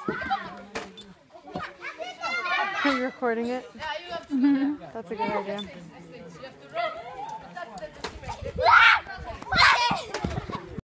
Are you recording it? Mm-hmm. That's a good idea.